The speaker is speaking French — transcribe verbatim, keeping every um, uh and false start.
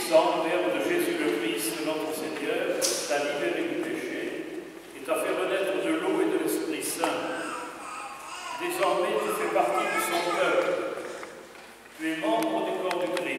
sang, verbe de Jésus le Christ, notre Seigneur, t'a libéré